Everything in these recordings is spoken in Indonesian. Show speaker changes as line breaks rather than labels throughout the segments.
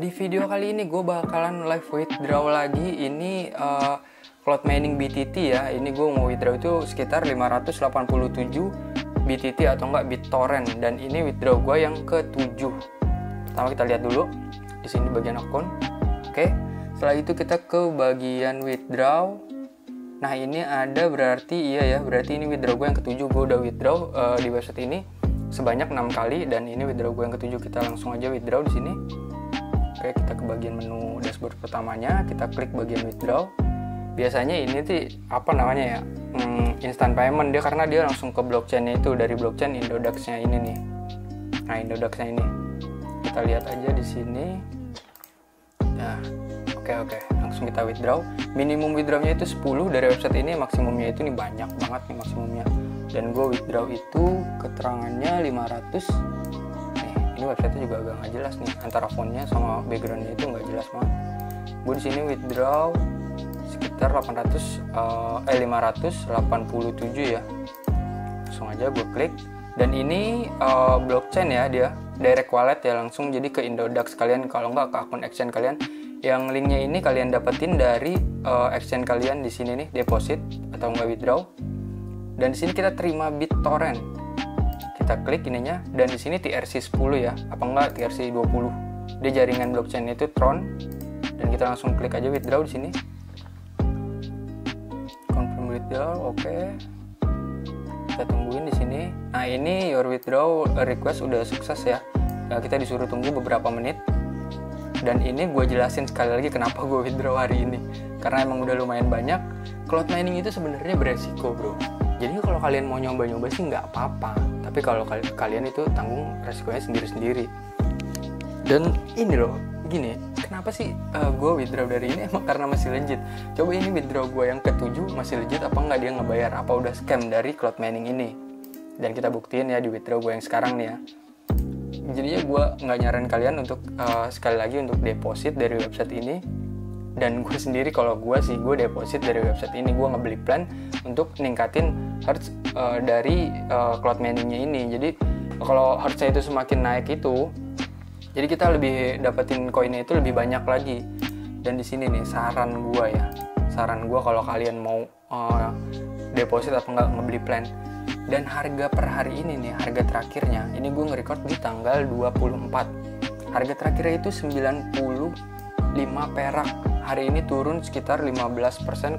Di video kali ini gue bakalan live withdraw lagi. Ini cloud mining BTT ya. Ini gue mau withdraw itu sekitar 587 BTT atau enggak BitTorrent. Dan ini withdraw gue yang ke-7. Pertama kita lihat dulu di sini bagian akun. Oke. Setelah itu kita ke bagian withdraw. Nah ini ada berarti berarti ini withdraw gue yang ke-7. Gue udah withdraw di website ini sebanyak 6 kali dan ini withdraw gue yang ke-7. Kita langsung aja withdraw di sini. Oke, kita ke bagian menu dashboard pertamanya, kita klik bagian withdraw. Biasanya ini tuh instant payment dia, karena dia langsung ke blockchain-nya itu, dari blockchain Indodax-nya ini nih. Nah, Indodax-nya ini. Kita lihat aja di sini. Nah, oke, langsung kita withdraw. Minimum withdraw-nya itu 10 dari website ini, maksimumnya itu nih banyak banget nih maksimumnya. Dan gue withdraw itu keterangannya 500. Ini website-nya juga agak nggak jelas nih, antara fontnya sama background-nya itu nggak jelas banget. Gue di sini withdraw sekitar 587 ya. Langsung aja gue klik. Dan ini blockchain ya, dia direct wallet ya, langsung jadi ke Indodax kalian, kalau nggak ke akun exchange kalian. Yang linknya ini kalian dapetin dari exchange kalian di sini nih, deposit atau nggak withdraw. Dan di sini kita terima BitTorrent. Kita klik ininya, dan di sini TRC 10 ya, apa enggak TRC 20. Dia jaringan blockchain itu Tron. Dan kita langsung klik aja withdraw di sini. Confirm withdraw, oke. Kita tungguin di sini. Nah, ini your withdraw request udah sukses ya. Nah, kita disuruh tunggu beberapa menit. Dan ini gue jelasin sekali lagi kenapa gue withdraw hari ini. Karena emang udah lumayan banyak. Cloud mining itu sebenarnya beresiko, bro. Jadi kalau kalian mau nyoba-nyoba sih nggak apa-apa. Tapi kalau kalian itu tanggung resikonya sendiri-sendiri. Dan ini loh, gini, kenapa sih gue withdraw dari ini? Emang karena masih legit. Coba ini withdraw gue yang ke-7 masih legit apa nggak dia ngebayar? Apa udah scam dari cloud mining ini? Dan kita buktiin ya di withdraw gue yang sekarang nih ya. Jadinya gue nggak nyaran kalian untuk sekali lagi untuk deposit dari website ini. Dan gue sendiri, kalau gue deposit dari website ini, gue ngebeli plan untuk ningkatin hertz dari cloud miningnya ini. Jadi kalau hertznya itu semakin naik itu, jadi kita lebih dapetin koinnya itu lebih banyak lagi. Dan di sini nih saran gue kalau kalian mau deposit atau enggak ngebeli plan. Dan harga per hari ini nih, harga terakhirnya, ini gue nge-record di tanggal 24. Harga terakhirnya itu 95 perak. Hari ini turun sekitar 15%,93.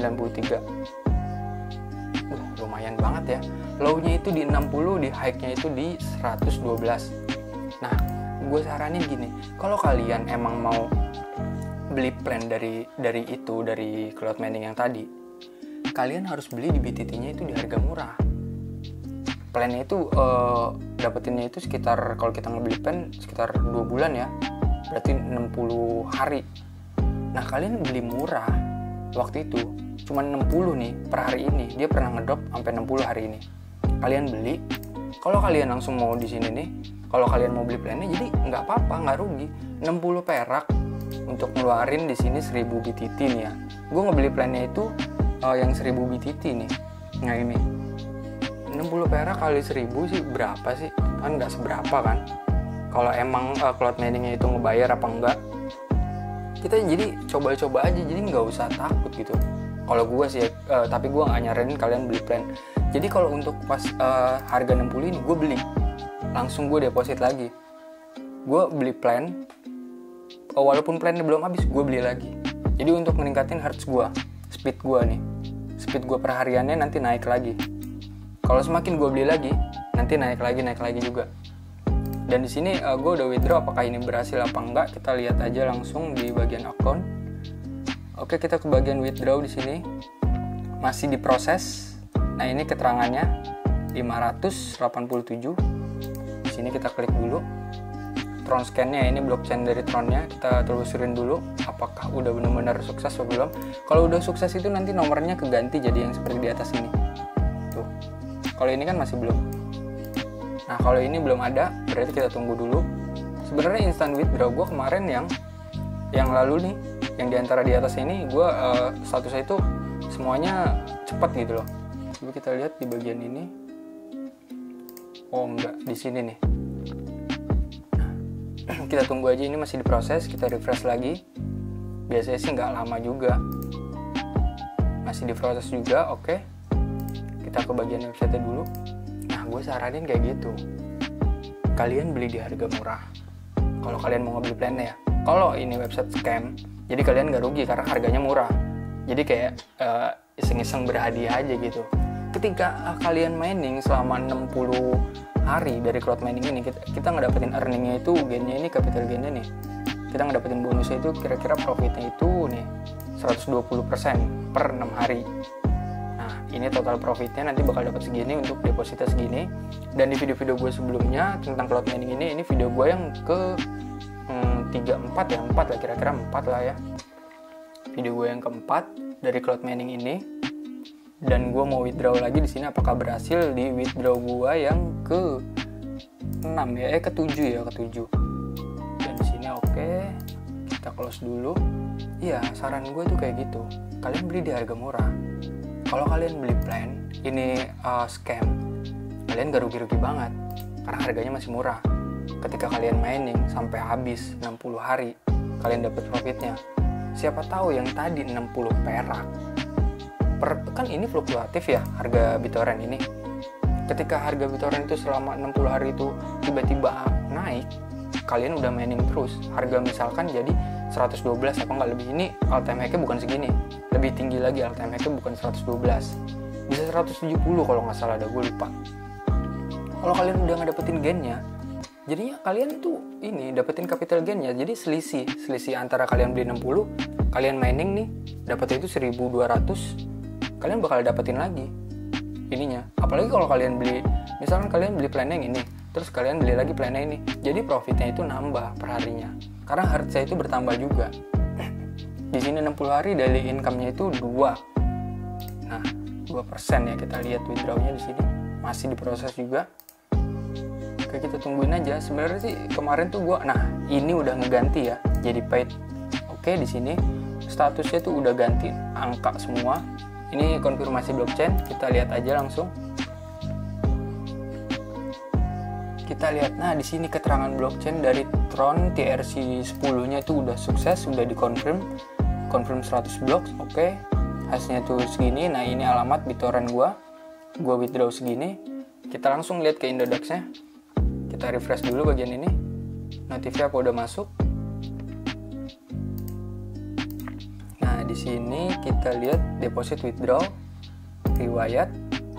Lumayan banget ya. Low-nya itu di 60, di high-nya itu di 112. Nah, gue saranin gini, kalau kalian emang mau beli plan dari cloud mining yang tadi, kalian harus beli di BTT-nya itu di harga murah. Plan-nya itu dapetinnya itu sekitar, kalau kita ngebeli plan sekitar 2 bulan ya, berarti 60 hari. Nah, kalian beli murah waktu itu cuma 60 nih per hari ini. Dia pernah ngedrop sampai 60 hari ini. Kalian beli, kalau kalian langsung mau di sini nih, kalau kalian mau beli plannya, jadi nggak apa-apa, nggak rugi. 60 perak untuk ngeluarin di sini 1000 BTT nih ya. Gue ngebeli plannya itu yang 1000 BTT nih. Nah ini 60 perak kali 1000 sih berapa sih? Kan nggak seberapa kan. Kalau emang cloud miningnya itu ngebayar apa enggak, kita jadi coba-coba aja, jadi nggak usah takut gitu. Kalau gue sih tapi gue nggak nyaranin kalian beli plan. Jadi kalau untuk pas harga 60 ini gue beli, langsung gue deposit lagi. Gue beli plan, walaupun plannya belum habis, gue beli lagi. Jadi untuk meningkatin hertz gue, speed gue per hariannya nanti naik lagi. Kalau semakin gue beli lagi, nanti naik lagi juga. Dan di sini gue udah withdraw, apakah ini berhasil apa enggak? Kita lihat aja langsung di bagian akun. Oke, kita ke bagian withdraw di sini. Masih diproses. Nah, ini keterangannya 587. Di sini kita klik dulu. Tron scan-nya, ini blockchain dari Tron-nya. Kita telusurin dulu apakah udah benar-benar sukses atau belum. Kalau udah sukses itu nanti nomornya keganti jadi yang seperti di atas ini. Tuh. Kalau ini kan masih belum. Nah, kalau ini belum ada, berarti kita tunggu dulu. Sebenarnya instant withdraw gue kemarin yang lalu nih, yang diantara di atas ini, gue statusnya itu semuanya cepat gitu loh. Coba kita lihat di bagian ini. Oh enggak, di sini nih. Kita tunggu aja, ini masih diproses. Kita refresh lagi. Biasanya sih nggak lama juga, masih diproses juga. Oke, kita ke bagian website dulu. Nah, gue saranin kayak gitu, kalian beli di harga murah kalau kalian mau ngebeli plan ya. Kalau ini website scam, jadi kalian nggak rugi karena harganya murah. Jadi kayak iseng-iseng berhadiah aja gitu. Ketika kalian mining selama 60 hari dari cloud mining ini, kita ngedapetin earningnya itu, gainnya ini, capital gainnya nih, kita ngedapetin bonusnya itu kira-kira profitnya itu nih 120% per 6 hari. Nah, ini total profitnya nanti bakal dapat segini untuk depositnya segini. Dan di video-video gue sebelumnya tentang cloud mining ini video gue yang ke 4 lah, kira-kira 4 lah ya. Video gue yang keempat dari cloud mining ini. Dan gue mau withdraw lagi di sini, apakah berhasil di withdraw gue yang ke 6 ya, ke 7 ya, ke 7. Dan di sini oke, kita close dulu. Iya, saran gue tuh kayak gitu. Kalian beli di harga murah. Kalau kalian beli plan, ini scam, kalian gak rugi-rugi banget karena harganya masih murah. Ketika kalian mining sampai habis 60 hari, kalian dapat profitnya. Siapa tahu yang tadi 60 perak kan ini fluktuatif ya harga BitTorrent ini. Ketika harga BitTorrent itu selama 60 hari itu tiba-tiba naik, kalian udah mining terus, harga misalkan jadi 112 apa nggak lebih, ini all time high-nya bukan segini, lebih tinggi lagi, all time high-nya bukan 112, bisa 170 kalau nggak salah, ada gue lupa. Kalau kalian udah ngedapetin gainnya, jadinya kalian tuh ini dapetin capital gainnya, jadi selisih antara kalian beli 60, kalian mining nih dapetnya itu 1200, kalian bakal dapetin lagi ininya. Apalagi kalau kalian beli, misalkan kalian beli plan yang ini, terus kalian beli lagi plan yang ini, jadi profitnya itu nambah per harinya karena harga itu bertambah juga. Di sini 60 hari daily income-nya itu 2. Nah, 2% ya, kita lihat withdrawnya di sini masih diproses juga. Oke, kita tungguin aja. Sebenarnya sih kemarin tuh ini udah ngeganti ya jadi paid. Oke, di sini statusnya tuh udah ganti angka semua. Ini konfirmasi blockchain, kita lihat aja langsung. Kita lihat, nah di sini keterangan blockchain dari Tron TRC 10-nya itu udah sukses, udah dikonfirm, konfirm 100 blocks. Oke, hasilnya tuh segini. Nah, ini alamat BitTorrent gua withdraw segini. Kita langsung lihat ke Indodax-nya. Kita refresh dulu bagian ini. Notifnya apa udah masuk. Di sini kita lihat deposit, withdraw, riwayat,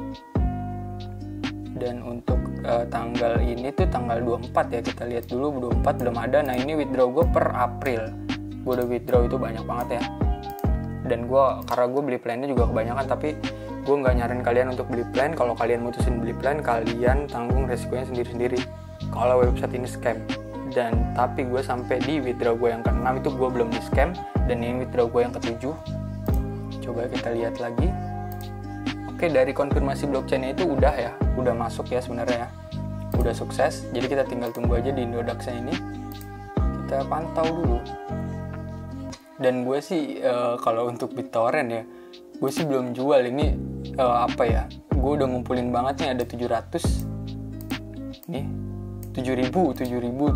dan untuk tanggal ini tuh tanggal 24 ya, kita lihat dulu 24 belum ada. Nah, ini withdraw gue per April, gue udah withdraw itu banyak banget ya. Dan karena gue beli plannya juga kebanyakan, tapi gue nggak nyarin kalian untuk beli plan. Kalau kalian mutusin beli plan, kalian tanggung resikonya sendiri-sendiri kalau website ini scam. Dan tapi gue sampai di withdraw gue yang ke-6 itu gue belum di scam, dan ini withdraw gue yang ke-7. Coba kita lihat lagi. Oke, dari konfirmasi blockchain itu udah masuk ya sebenarnya ya, udah sukses. Jadi kita tinggal tunggu aja di Indodax ini, kita pantau dulu. Dan gue sih kalau untuk BitTorrent ya, gue sih belum jual ini. Gue udah ngumpulin banget nih, ada 700 nih, 7.700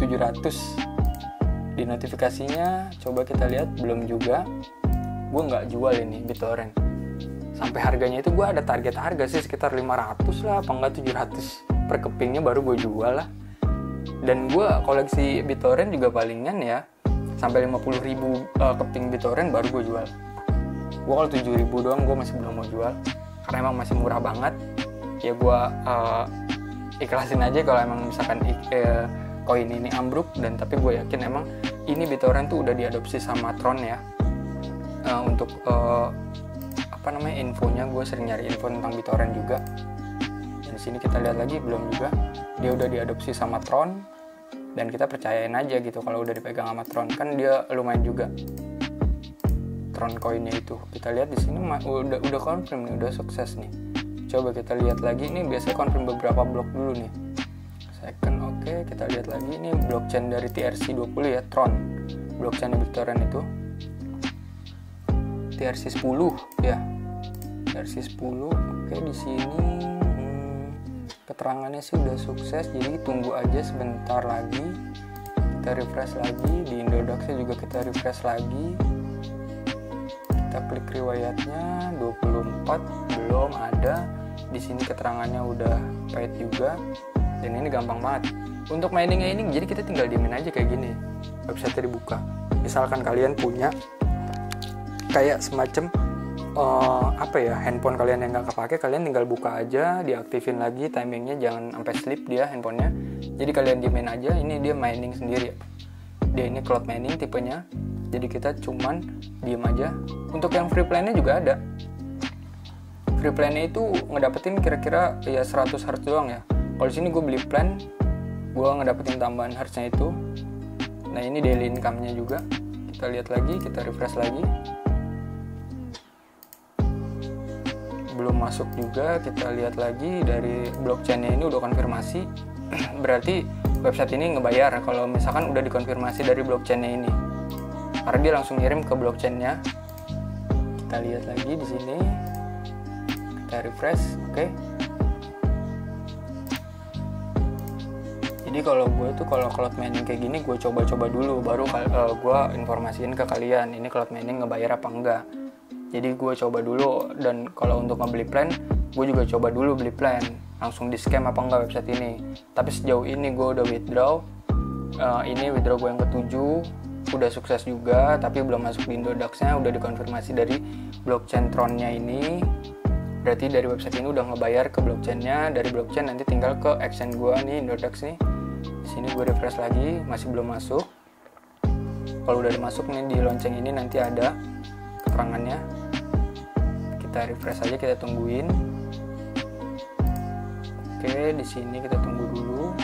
di notifikasinya. Coba kita lihat, belum juga. Gue nggak jual ini BitTorrent sampai harganya itu, gue ada target harga sih sekitar 500 lah, apa enggak 700 per kepingnya baru gue jual lah. Dan gue koleksi BitTorrent juga palingan ya sampai 50.000 keping BitTorrent baru gue jual. Gue kalau 7.000 doang gue masih belum mau jual karena emang masih murah banget ya. Gue ikhlasin aja kalau emang misalkan koin ini ambruk. Dan tapi gue yakin emang ini BitTorrent tuh udah diadopsi sama Tron ya. Untuk infonya, gue sering nyari info tentang BitTorrent juga. Dan di sini kita lihat lagi, belum juga, dia udah diadopsi sama Tron, dan kita percayain aja gitu kalau udah dipegang sama Tron, kan dia lumayan juga Tron koinnya itu. Kita lihat di sini udah confirm nih, udah sukses nih. Coba kita lihat lagi, ini biasanya confirm beberapa blok dulu nih. Second, oke, kita lihat lagi, ini blockchain dari TRC20 ya, Tron, blockchain BitTorrent itu TRC10 ya, TRC10. Oke, di sini keterangannya sih udah sukses, jadi tunggu aja sebentar lagi. kita refresh lagi, di Indodax-nya juga kita refresh lagi. Kita klik riwayatnya 24, belum ada. Di sini keterangannya udah paid juga, dan ini gampang banget. Untuk miningnya ini, jadi kita tinggal diemin aja kayak gini. Website dibuka. Misalkan kalian punya kayak semacam handphone kalian yang nggak kepake, kalian tinggal buka aja, diaktifin lagi timingnya, jangan sampai sleep dia handphonenya. Jadi kalian diemin aja, ini dia mining sendiri. Dia ini cloud mining tipenya. Jadi kita cuman diem aja. Untuk yang free plan-nya juga ada. Free plan-nya itu ngedapetin kira-kira ya 100 Hz doang ya. Kalau di sini gue beli plan, gue ngedapetin tambahan Hz-nya itu. Nah ini daily income-nya juga. Kita lihat lagi, kita refresh lagi. Belum masuk juga, kita lihat lagi dari blockchain-nya ini udah konfirmasi. Berarti website ini ngebayar kalau misalkan udah dikonfirmasi dari blockchain-nya ini. Karena dia langsung ngirim ke blockchain-nya. Kita lihat lagi di sini. Kita refresh, oke. Jadi kalau gue tuh kalau cloud mining kayak gini gue coba-coba dulu, baru gue informasiin ke kalian ini cloud mining ngebayar apa enggak. Jadi gue coba dulu, dan kalau untuk ngebeli plan, gue juga coba dulu beli plan, langsung di scam apa enggak website ini. Tapi sejauh ini gue udah withdraw, ini withdraw gue yang ke-7, udah sukses juga, tapi belum masuk di Indodax-nya, udah dikonfirmasi dari blockchain Tron-nya ini. Berarti dari website ini udah ngebayar ke blockchain-nya, dari blockchain nanti tinggal ke exchange gue nih, Indodax nih. Di sini gue refresh lagi, masih belum masuk. Kalau udah masuk nih di lonceng ini nanti ada keterangannya. Kita refresh aja, kita tungguin. Oke, di sini kita tunggu dulu.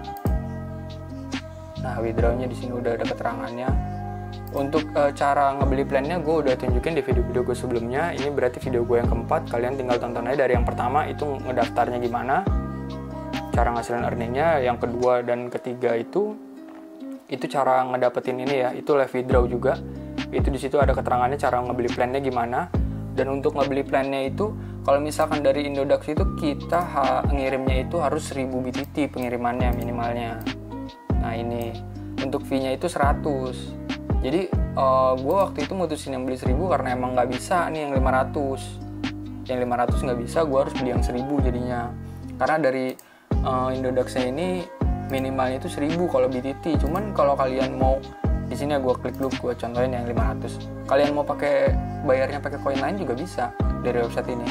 Nah, withdrawnya di sini udah ada keterangannya. Untuk cara ngebeli plannya gue udah tunjukin di video-video gue sebelumnya. Ini berarti video gue yang keempat. Kalian tinggal tonton aja dari yang pertama itu ngedaftarnya gimana, cara ngasilin earningnya. Yang kedua dan ketiga itu cara ngedapetin ini ya, itu live withdraw juga. Itu di situ ada keterangannya cara ngebeli plannya gimana. Dan untuk ngebeli plannya itu, kalau misalkan dari Indodax itu kita ngirimnya itu harus 1000 BTT pengirimannya minimalnya. Nah ini untuk fee-nya itu 100. Jadi gue waktu itu mutusin yang beli 1000 karena emang nggak bisa nih yang 500. Yang 500 nggak bisa, gue harus beli yang 1000 jadinya. Karena dari Indodax-nya ini minimalnya itu 1000 kalau BTT. Cuman kalau kalian mau, di sini gue klik dulu, gue contohin yang 500. Kalian mau pakai bayarnya pakai koin lain juga bisa dari website ini.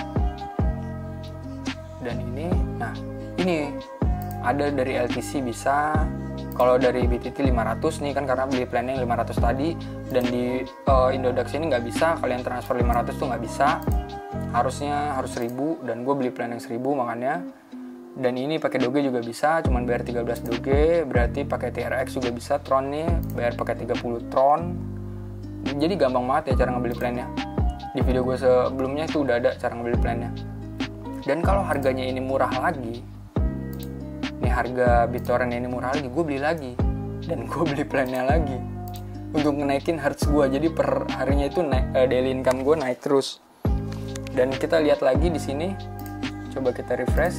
Dan ini, nah ini ada dari LTC bisa. Kalau dari BTT 500 nih kan, karena beli plannya yang 500 tadi. Dan di Indodax ini nggak bisa, kalian transfer 500 tuh nggak bisa. Harus 1000, dan gue beli plan yang 1000 makanya. Dan ini pakai Doge juga bisa, cuman bayar 13 Doge. Berarti pakai TRX juga bisa, Tron nih bayar pakai 30 Tron. Jadi gampang banget ya cara ngebeli plannya. Di video gue sebelumnya itu udah ada cara ngebeli plannya. Dan kalau harganya ini murah lagi, nih harga BitTorrent ini murah lagi, gue beli lagi. Dan gue beli plannya lagi untuk naikin hertz gue. Jadi per harinya itu daily income gue naik terus. Dan kita lihat lagi di sini, coba kita refresh.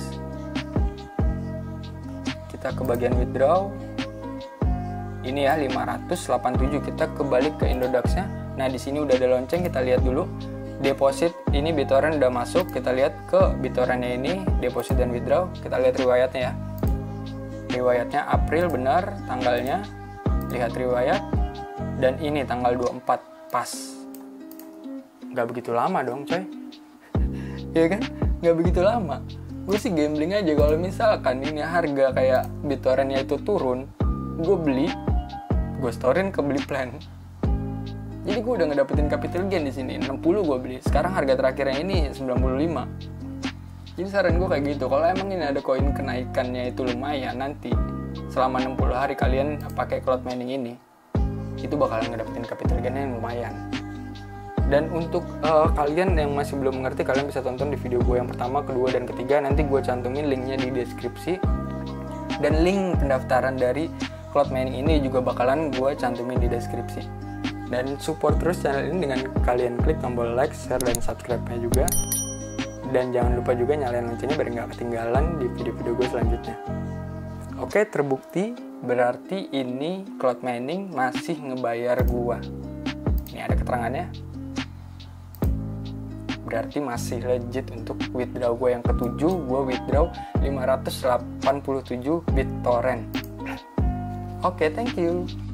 Kita ke bagian withdraw. Ini ya 587, kita kebalik ke Indodax-nya. Nah, di sini udah ada lonceng, kita lihat dulu. Deposit ini BitTorrent udah masuk, kita lihat ke BitTorrent-nya ini, deposit dan withdraw. Kita lihat riwayatnya ya. Riwayatnya April benar tanggalnya. Lihat riwayat. Dan ini tanggal 24 pas. Nggak begitu lama dong, coy. Iya kan? Nggak begitu lama. Gue sih gambling aja kalau misalkan ini harga kayak BitTorrent-nya itu turun, gue beli, gue storein ke beli plan. Jadi gue udah ngedapetin capital gain di sini. 60 gue beli. Sekarang harga terakhirnya ini 95. Jadi saran gue kayak gitu. Kalau emang ini ada koin kenaikannya itu lumayan, nanti selama 60 hari kalian pakai cloud mining ini, itu bakalan ngedapetin capital gain yang lumayan. Dan untuk kalian yang masih belum mengerti, kalian bisa tonton di video gue yang pertama, kedua, dan ketiga. Nanti gue cantumin linknya di deskripsi. Dan link pendaftaran dari cloud mining ini juga bakalan gue cantumin di deskripsi. Dan support terus channel ini dengan kalian klik tombol like, share, dan subscribe-nya juga. Dan jangan lupa juga nyalain loncengnya biar nggak ketinggalan di video-video gue selanjutnya. Oke, terbukti. Berarti ini cloud mining masih ngebayar gua. Ini ada keterangannya. Berarti masih legit untuk withdraw gue yang ketujuh. Gue withdraw 587 BitTorrent. Oke, thank you.